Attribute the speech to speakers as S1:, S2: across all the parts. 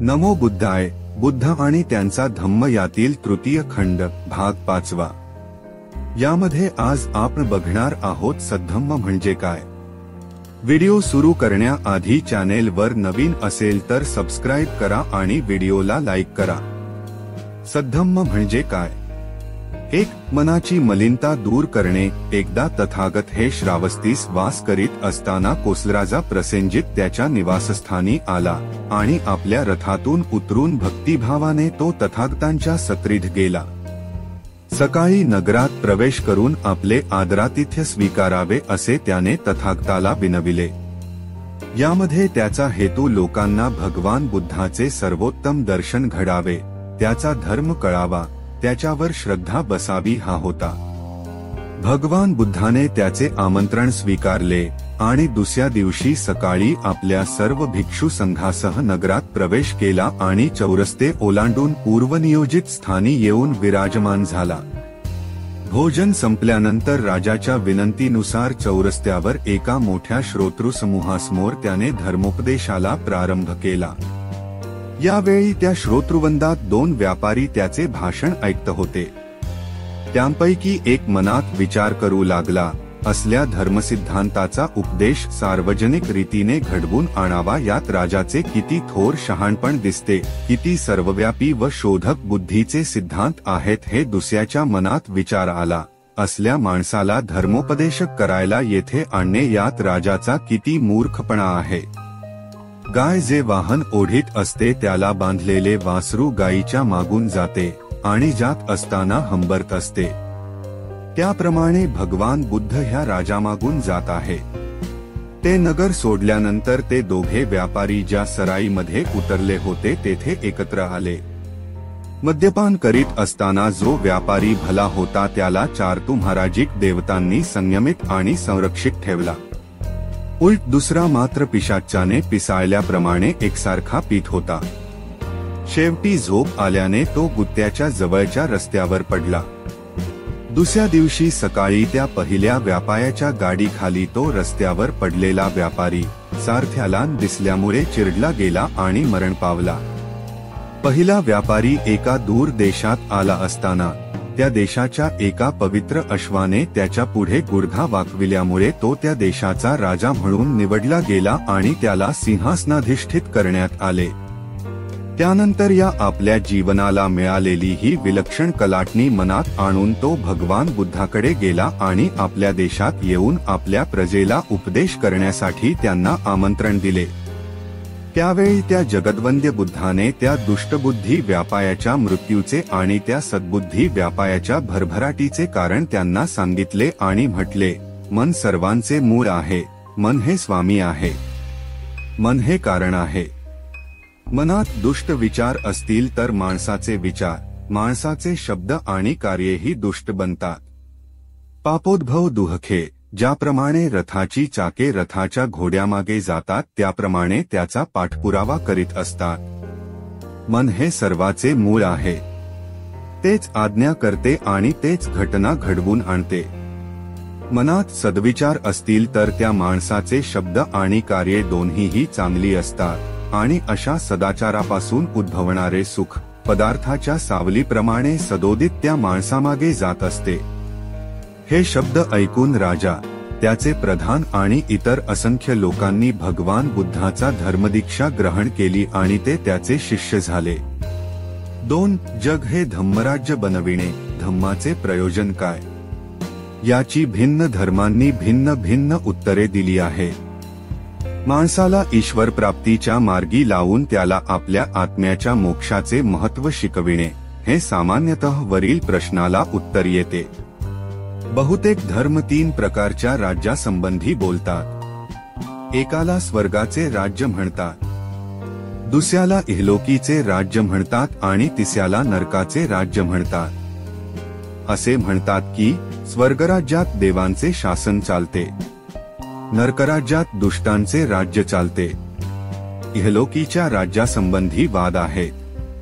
S1: नमो बुद्धाय. बुद्ध आणि त्यांचा धम्म यातील तृतीय खंड भाग 5. यामध्ये आज आपण बघणार आहोत सद्धम्म म्हणजे काय. व्हिडिओ सुरू करण्याआधी चॅनेल वर नवीन असेल तर सबस्क्राइब करा आणि व्हिडिओला लाईक करा. सद्धम्म म्हणजे काय. 1. मनाची मलिनता दूर करणे. एकदा तथागत हे श्रावस्तीस वास करीत असताना कोसलराजा प्रसेनजित त्याच्या निवासस्थानी आला आणि आपल्या रथातून उतरून भक्तिभावाने तो तथागतांच्या सत्रीत गेला. सकाळी नगरात प्रवेश करून आपले आदरातिथ्य स्वीकारावे असे त्याने तथागताला विनविले. यामध्ये त्याचा हेतू लोकांना भगवान बुद्धाचे सर्वोत्तम दर्शन घडावे, त्याचा धर्म कळावा, त्याच्यावर श्रद्धा बसावी हा होता. भगवान बुद्धाने त्याचे आमंत्रण स्वीकारले आणि दुसऱ्या दिवशी सकाळी आपल्या सर्व भिक्षू संघासह नगरात प्रवेश केला आणि चौरस्ते ओलांडून पूर्वनियोजित स्थानी येऊन विराजमान झाला. भोजन संपल्यानंतर राजाच्या विनंतीनुसार चौरस्त्यावर एका मोठ्या श्रोतृसमूहासमोर त्याने धर्मोपदेशाला प्रारंभ केला. यावेळी त्या श्रोतृवृंदात 2 व्यापारी त्याचे भाषण ऐकत होते. त्यांपैकी एक मनात विचार करू लागला, असल्या धर्मसिद्धांताचा उपदेश सार्वजनिक रीतीने घडवून आणावा यात राजाचे किती थोर शहाणपण दिसते, किती सर्वव्यापी व शोधक बुद्धीचे सिद्धांत आहेत हे दुसऱ्याच्या मनात विचार आला. असल्या माणसाला धर्मोपदेशक करायला येथे आणणे यात राजाचा किती मूर्खपणा आहे. गाय जे वाहन ओढीत असते त्याला बांधलेले वासरू गायीच्या मागून जाते आणि जात असताना हंबरत असते. त्याप्रमाणे भगवान बुद्ध ह्या राजामागून जात आहे. ते नगर सोडल्यानंतर ते दोघे व्यापारी ज्या सराईमध्ये उतरले होते तेथे एकत्र आले. मद्यपान करीत असताना जो व्यापारी भला होता त्याला चारतू महाराजिक देवतांनी संयमित आणि संरक्षित ठेवला. उलट दुसरा मात्र पिशाच्याने पिसाळल्याप्रमाणे एकसारखा पीत होता. शेवटी झोप आल्याने तो गुत्त्याच्या जवळच्या रस्त्यावर पडला. दुसऱ्या दिवशी सकाळी त्या पहिल्या व्यापाऱ्याच्या गाडीखाली तो रस्त्यावर पडलेला व्यापारी सारथ्याला दिसल्यामुळे चिरडला गेला आणि मरण पावला. पहिला व्यापारी एका दूर देशात आला असताना त्या देशाच्या एका पवित्र अश्वाने त्याच्या पुढे गुडघा वाकविल्यामुळे तो त्या देशाचा राजा म्हणून निवडला गेला आणि त्याला सिंहासनाधिष्ठित करण्यात आले. त्यानंतर या आपल्या जीवनाला मिळालेली ही विलक्षण कलाटणी मनात आणून तो भगवान बुद्धाकडे गेला आणि आपल्या देशात येऊन आपल्या प्रजेला उपदेश करण्यासाठी त्यांना आमंत्रण दिले. त्यावेळी त्या जगद्वंद्य बुद्धाने त्या दुष्टबुद्धी व्यापायाच्या मृत्यूचे आणि त्या सद्बुद्धी व्यापायाच्या भरभराटीचे कारण त्यांना सांगितले आणि म्हटले, मन सर्वांचे मूळ आहे, मन हे स्वामी आहे, मन हे कारण आहे. मनात दुष्ट विचार असतील तर माणसाचे विचार, माणसाचे शब्द आणि कार्येही दुष्ट बनतात. पापोद्भव दुःखे. ज्याप्रमाणे रथाची चाके रथाच्या घोड्यामागे जातात त्याप्रमाणे त्याचा पाठपुरावा करीत असतात. मन हे सर्वाचे मूळ आहे. तेच आज्ञा करते आणि तेच घटना घडवून आणते. मनात सद्विचार असतील तर त्या माणसाचे शब्द आणि कार्ये दोन्हीही चांगली असतात आणि अशा सदाचारापासून उद्भवणारे सुख पदार्थाच्या सावलीप्रमाणे सदोदित त्या माणसामागे जात असते. हे शब्द ऐकून राजा, त्याचे प्रधान आणि इतर असंख्य लोकांनी भगवान बुद्धाचा धर्मदीक्षा ग्रहण केली आणि ते त्याचे शिष्य झाले. 2. जग हे धम्मराज्य बनविणे. धम्माचे प्रयोजन काय याची भिन्न धर्मांनी भिन्न भिन्न उत्तरे दिली आहे. माणसाला ईश्वर प्राप्तीच्या मार्गी लावून त्याला आपल्या आत्म्याच्या मोक्षाचे महत्त्व शिकविणे हे सामान्यतः वरील प्रश्नाला उत्तर येते. बहुतेक धर्म 3 प्रकारच्या राज्यासंबंधी बोलतात. एकाला स्वर्गाचे राज्य म्हणतात, दुसऱ्याला इहलोकीचे राज्य म्हणतात आणि तिसऱ्याला नरकाचे राज्य म्हणतात. असे म्हणतात की स्वर्गराज्यात देवांचे शासन चालते, नरकराज्यात दुष्टांचे राज्य चालते. इहलोकीच्या राज्यासंबंधी वाद आहेत.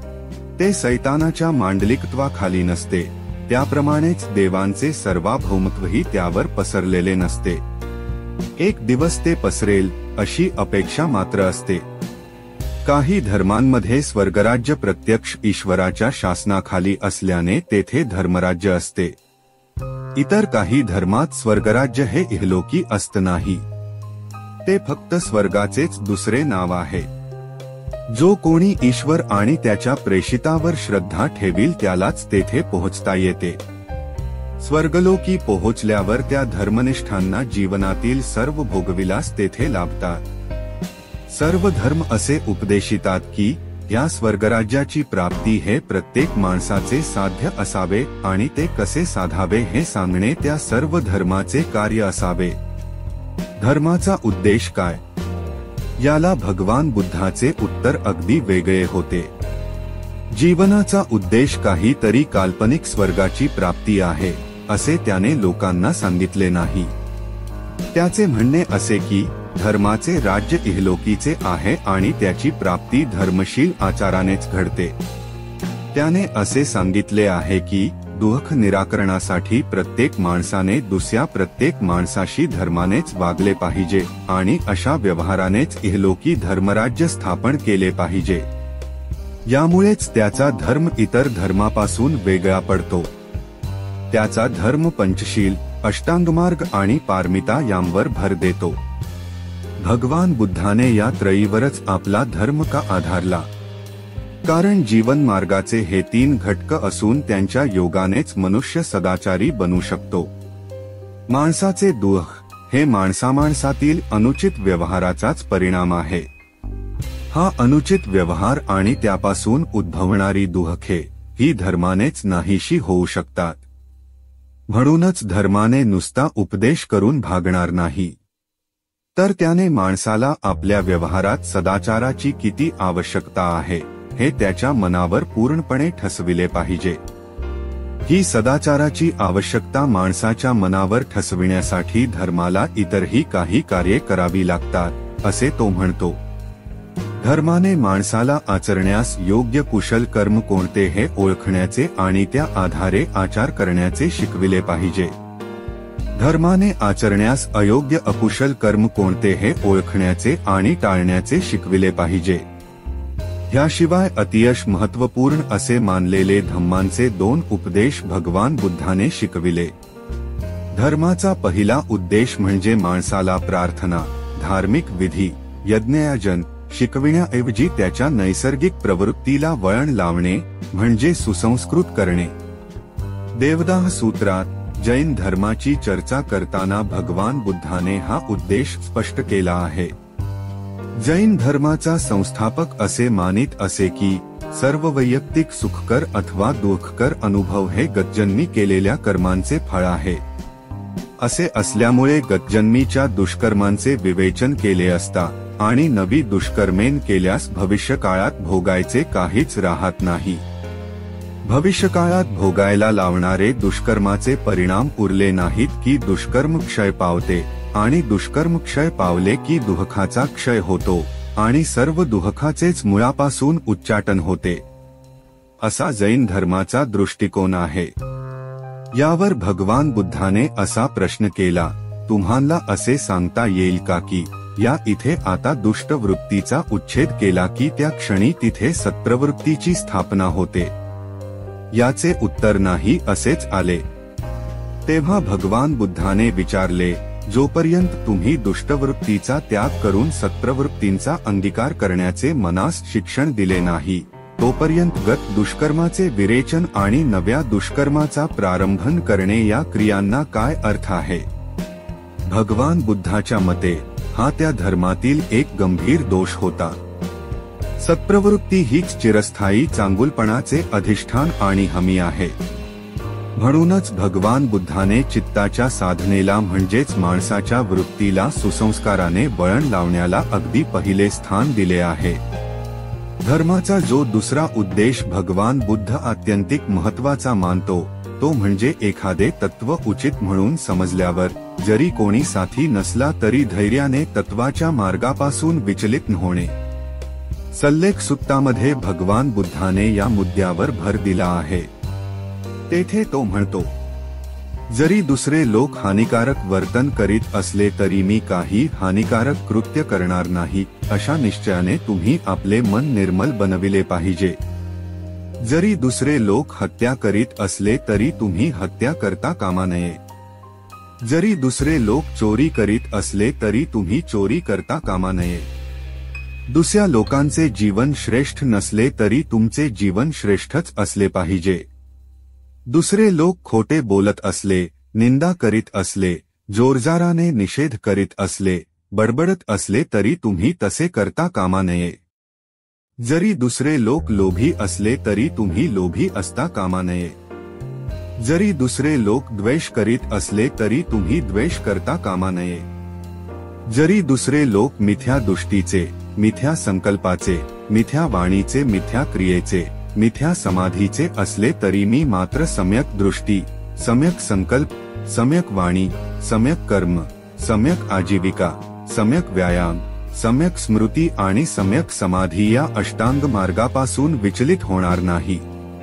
S1: ते सैतानाच्या मांडलिकत्वाखाली नसते, त्याप्रमाणेच देवांचे सार्वभौमत्वही त्यावर पसरलेले नसते. एक दिवस ते पसरेल अशी अपेक्षा मात्र असते. काही धर्मांमध्ये स्वर्गराज्य प्रत्यक्ष ईश्वराच्या शासनाखाली असल्याने तेथे धर्मराज्य असते। इतर काही धर्मात स्वर्गराज्य हे इहलोकी असत नाही, ते फक्त स्वर्गाचेच दुसरे नाव आहे। जो कोणी ईश्वर आणि त्याच्या प्रेषितावर श्रद्धा ठेवील त्यालाच तेथे पोहोचता येते। स्वर्गलोकी पोहोचल्यावर त्या धर्मनिष्ठांना जीवनातील सर्व भोगविलास तेथे लाभतात। सर्व धर्म असे उपदेशितात की या स्वर्गराज्याची प्राप्ती हे प्रत्येक माणसाचे साध्य असावे आणि ते कसे साधावे हे सांगणे त्या सर्व धर्माचे कार्य असावे। धर्माचा उद्देश काय? याला भगवान बुद्धाचे उत्तर अगदी वेगळे होते। जीवनाचा उद्देश काहीतरी काल्पनिक स्वर्गाची प्राप्ती आहे असे त्याने लोकांना सांगितले नाही। त्याचे म्हणणे असे की धर्माचे राज्य इहलोकीचे आहे आणि त्याची प्राप्ती धर्मशील आचारानेच घडते। त्याने असे सांगितले आहे की दुःख निराकरणासाठी प्रत्येक माणसाने दुसऱ्या प्रत्येक माणसाशी धर्मानेच वागले पाहिजे आणि अशा व्यवहारानेच इहलोकी धर्मराज्य स्थापन केले पाहिजे। यामुळेच त्याचा धर्म इतर धर्मापासून वेगळा पडतो। त्याचा धर्म पंचशील, अष्टांगमार्ग आणि पारमिता यांवर भर देतो। भगवान बुद्धाने या त्रयीवरच आपला धर्म का आधारला? कारण जीवन मार्गाचे हे 3 घटक असून त्यांच्या योगानेच मनुष्य सदाचारी बनू शकतो। माणसाचे दुःख हे माणसामाणसातील अनुचित व्यवहाराचाच परिणाम आहे। हा अनुचित व्यवहार आणि त्यापासून उद्भवणारी दुःखे ही धर्मानेच नाहीशी होऊ शकतात। म्हणूनच धर्माने नुसता उपदेश करून भागणार नाही, तर त्याने माणसाला आपल्या व्यवहारात सदाचाराची किती आवश्यकता आहे हे त्याच्या मनावर पूर्णपणे ठसविले पाहिजे। ही सदाचाराची आवश्यकता माणसाच्या मनावर ठसविण्यासाठी धर्माला इतरही काही कार्ये करावी लागतात असे तो म्हणतो। धर्माने माणसाला आचरण्यास योग्य कुशल कर्म कोणते हे ओळखण्याचे आणि त्या आधारे आचार करण्याचे शिकविले पाहिजे। धर्माने आचरण्यास अयोग्य अकुशल कर्म कोणते हे ओळखण्याचे आणि टाळण्याचे शिकविले पाहिजे। ह्याशिवाय अतिशय महत्त्वपूर्ण असे मानलेले धम्मांचे 2 उपदेश भगवान बुद्धाने शिकविले। धर्माचा पहिला उद्देश म्हणजे माणसाला प्रार्थना, धार्मिक विधी, यज्ञयाजन शिकविण्याऐवजी त्याच्या नैसर्गिक प्रवृत्तीला वळण लावणे म्हणजे सुसंस्कृत करणे। देवदाह सूत्रात जैन धर्माची चर्चा करताना भगवान बुद्धाने हा उद्देश स्पष्ट केला आहे। जैन धर्माचा संस्थापक असे मानित असे की सर्व वैयक्तिक सुखकर अथवा दुःखकर अनुभव हे गतजन्मी केलेल्या कर्मांचे फळ आहे। असे असल्यामुळे गतजन्मीच्या दुष्कर्मांचे विवेचन केले असता आणि नवी दुष्कर्मेन केल्यास भविष्यकाळात भोगायचे काहीच राहत नाही। भविष्यकाळात भोगायला लावणारे दुष्कर्माचे परिणाम उरले नाहीत की दुष्कर्म क्षय पावते आणि दुष्कर्म क्षय पावले की दुःखाचा क्षय होतो आणि सर्व दुःखाचेच मुळापासून उच्चाटन होते, असा जैन धर्माचा दृष्टिकोन आहे। यावर भगवान बुद्धाने असा प्रश्न केला, तुम्हाला असे सांगता येईल का की या इथे आता दुष्ट वृत्तीचा उच्छेद केला की त्या क्षणी तिथे सत्प्रवृत्तीची स्थापना होते? याचे उत्तर नाही असेच आले। तेव्हा भगवान बुद्धाने विचारले, जोपर्यंत तुम्ही दुष्टवृत्तीचा त्याग करून सत्प्रवृत्तींचा अंगीकार करण्याचे मनास शिक्षण दिले नाही तोपर्यंत गत दुष्कर्माचे विरेचन आणि नव्या दुष्कर्माचा प्रारंभ करणे या क्रियांना काय अर्थ आहे? भगवान बुद्धाच्या मते हा त्या धर्मातील एक गंभीर दोष होता। सत्प्रवृत्ती हीच चिरस्थायी चांगुलपणाचे अधिष्ठान आणि हमी आहे। म्हणूनच भगवान बुद्धाने चित्ताच्या साधनेला म्हणजेच माणसाच्या वृत्तीला सुसंस्काराने वळण लावण्याला अगदी पहिले स्थान दिले आहे। धर्माचा जो दुसरा उद्देश भगवान बुद्ध आत्यंतिक महत्त्वाचा मानतो तो म्हणजे एखादे तत्व उचित म्हणून समजल्यावर जरी कोणी साथी नसला तरी धैर्याने तत्वाच्या मार्गापासून विचलित न होणे। सल्लेख सुत्तामध्ये भगवान बुद्धाने या मुद्द्यावर भर दिला आहे। तेथे तो म्हणतो, जरी दुसरे लोक हानिकारक वर्तन करीत असले तरी मी काही हानिकारक कृत्य करणार नाही, अशा निश्चयाने तुम्ही आपले मन निर्मल बनविले पाहिजे. जरी दुसरे लोक हत्या करीत असले तरी तुम्ही हत्या करता कामा नये. जरी दुसरे लोक चोरी करीत असले तरी तुम्ही चोरी करता कामा नये. दुसऱ्या लोकांचे जीवन श्रेष्ठ नसले तरी तुमचे जीवन श्रेष्ठच असले पाहिजे. दुसरे लोक खोटे बोलत असले, निंदा करीत असले, जोरजाराने निषेध करीत असले, बडबडत असले तरी तुम्ही तसे करता कामा नये. जरी दुसरे लोक लोभी असले तरी तुम्ही लोभी असता कामा नये. जरी दुसरे लोक द्वेष करीत असले तरी तुम्ही द्वेष करता कामा नये. जरी दुसरे लोक मिथ्या दृष्टीचे, मिथ्या संकल्पाचे, मिथ्या वाणीचे, मिथ्या क्रियेचे, मिथ्या समाधीचे असले तरी मी मात्र सम्यक दृष्टी, सम्यक संकल्प, सम्यक वाणी, सम्यक कर्म, सम्यक आजीविका, सम्यक व्यायाम, सम्यक स्मृती आणि सम्यक समाधी या अष्टांग मार्गापासून विचलित होणार नाही.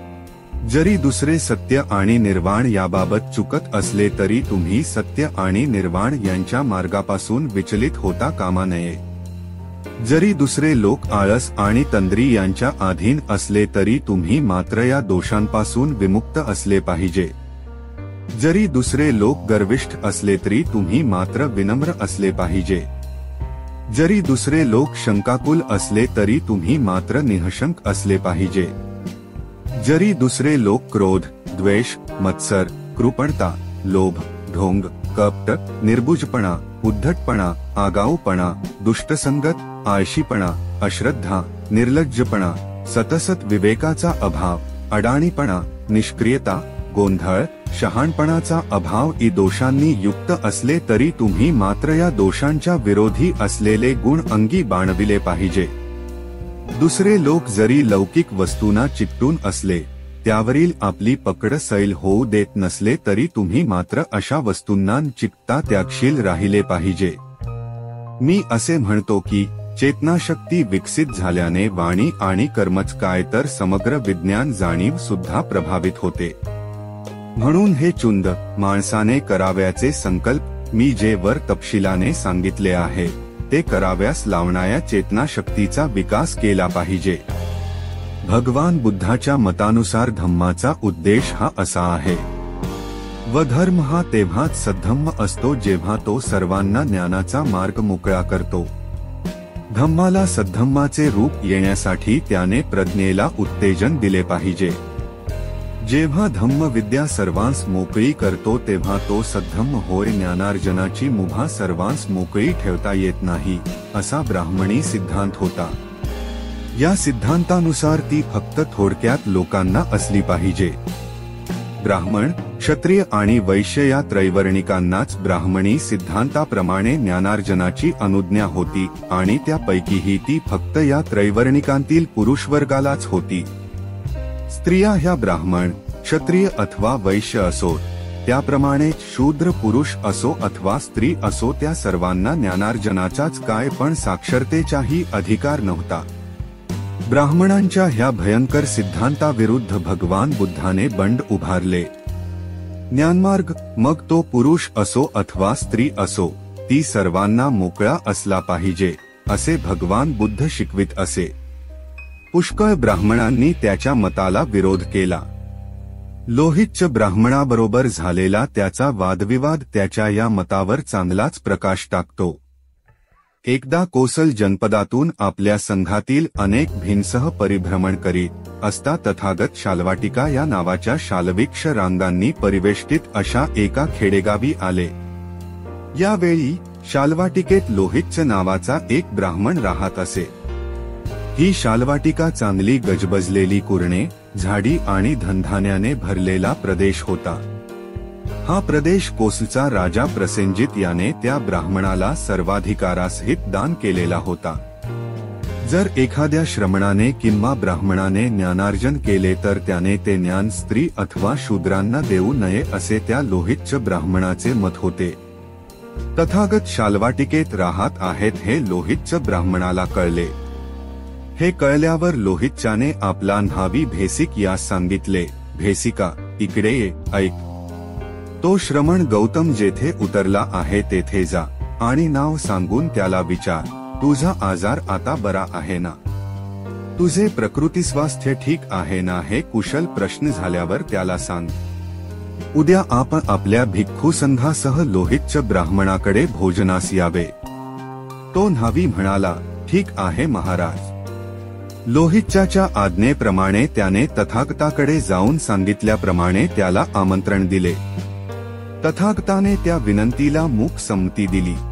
S1: जरी दुसरे सत्य आणि निर्वाण याबाबत चुकत असले तरी तुम्ही सत्य आणि निर्वाण यांच्या मार्गापासून विचलित होता कामा नये. जरी दुसरे लोक आळस आणि तंद्री यांच्या अधीन असले तरी तुम्ही मात्र या दोषांपासून विमुक्त असले पाहिजे. जरी दुसरे लोक गर्विष्ठ असले तरी तुम्ही मात्र विनम्र असले पाहिजे. जरी दुसरे लोक शंकाकुल असले तरी तुम्ही मात्र निःशंक असले पाहिजे. जरी दुसरे लोक क्रोध, द्वेष, मत्सर, कृपणता, लोभ, ढोंग, कपट, निर्बुजपणा, उद्धटपणा, आगाऊपणा, दुष्टसंगत, आळशीपणा, अश्रद्धा, निर्लज्जपणा, सतसत विवेकाचा अभाव, अडाणीपणा, निष्क्रियता, गोंधळ, शहाणपणाचा अभाव ई दोषांनी युक्त असले तरी तुम्ही मात्र या दोषांच्या विरोधी असलेले गुण अंगी बाणविले पाहिजे. दुसरे लोक जरी लौकिक वस्तूंना चिकटून असले, त्यावरील आपली पकड सैल होऊ देत नसले तरी तुम्ही मात्र अशा वस्तूंना चिकटा त्यागशील राहिले पाहिजे. मी असे म्हणतो की चेतनाशक्ती विकसित झाल्याने वाणी आणि कर्मच काय तर समग्र विज्ञान जाणीव सुद्धा प्रभावित होते. म्हणून हे चुंद माणसाने कराव्याचे संकल्प मी जे वर तपशिलाने सांगितले आहे ते कराव्यास लावणाऱ्या चेतनाशक्तीचा विकास केला पाहिजे. भगवान बुद्धाच्या मतानुसार धम्माचा उद्देश हा असा आहे. व धर्म हा तेव्हाच सद्धम्म असतो जेव्हा तो सर्वांना ज्ञानाचा मार्ग मोकळा करतो. धम्माला सद्धम्माचे रूप येण्यासाठी त्याने प्रज्ञेला उत्तेजन दिले पाहिजे. जेव्हा धम्म विद्या सर्वांस मोकळी करतो तेव्हा तो सद्धम्म होय. ज्ञानार्जनाची मुभा सर्वांस मोकळी ठेवता येत नाही असा ब्राह्मणी सिद्धांत होता. या सिद्धांतानुसार ती फक्त थोडक्यात लोकांना असली पाहिजे. ब्राह्मण, क्षत्रिय आणि वैश्य या त्रैवर्णिकांनाच ब्राह्मणी सिद्धांताप्रमाणे ज्ञानार्जनाची अनुज्ञा होती आणि त्यापैकीही ती फक्त या त्रैवर्णिकांतील पुरुषवर्गालाच होती. स्त्रिया ह्या ब्राह्मण, क्षत्रिय अथवा वैश्य असो, त्याप्रमाणे शूद्र पुरुष असो अथवा स्त्री असो त्या सर्वांना ज्ञानार्जनाचाच काय पण साक्षरतेचाही अधिकार नव्हता. ब्राह्मणांच्या ह्या भयंकर सिद्धांताविरुद्ध भगवान बुद्धाने बंड उभारले. ज्ञानमार्ग, मग तो पुरुष असो अथवा स्त्री असो, ती सर्वांना मोकळा असला पाहिजे असे भगवान बुद्ध शिकवित असे. पुष्कळ ब्राह्मणांनी त्याच्या मताला विरोध केला. लोहितच ब्राह्मणाबरोबर झालेला त्याचा वादविवाद त्याच्या या मतावर चांगलाच प्रकाश टाकतो. एकदा कोसल जनपदातून आपल्या संघातील अनेक भिन्नसह परिभ्रमण करीत असता तथागत शाल्वाटिका या नावाच्या शालवृक्ष रांगांनी परिवेष्टित अशा एका खेडेगावी आले. यावेळी शाल्वाटिकेत लोहितच नावाचा एक ब्राह्मण राहत असे. ही शाल्वाटिका चांगली गजबजलेली कुरणे, झाडी आणि धनधान्याने भरलेला प्रदेश होता. हा प्रदेश कोसलचा राजा प्रसेनजित याने त्या ब्राह्मणाला सर्वाधिकारासहित दान केलेला होता. जर एखाद्या श्रमणाने किंवा ब्राह्मणाने ज्ञानार्जन केले तर त्याने ते ज्ञान स्त्री अथवा शूद्रांना देऊ नये असे त्या लोहितच ब्राह्मणाचे मत होते. तथागत शाल्वाटिकेत राहत आहेत हे लोहितच ब्राह्मणाला कळले. हे कळल्यावर लोहितच्याने आपला न्हावी भेसिक यास सांगितले, भेसिका, इकडे ये, ऐक. तो श्रमण गौतम जेथे उतरला आहे तेथे जा आणि नाव सांगून त्याला विचार, तुझा आजार आता बरा आहे ना? तुझे प्रकृती स्वास्थ्य ठीक आहे ना? हे कुशल प्रश्न झाल्यावर त्याला सांग. उद्या आपण आपल्या भिक्खू संघासह लोहितच्या ब्राह्मणाकडे भोजनास यावे. तो न्हावी म्हणाला, ठीक आहे महाराज. लोहितच्या आज्ञेप्रमाणे त्याने तथागताकडे जाऊन सांगितल्याप्रमाणे त्याला आमंत्रण दिले. तथागताने त्या विनंतीला मूक संमती दिली.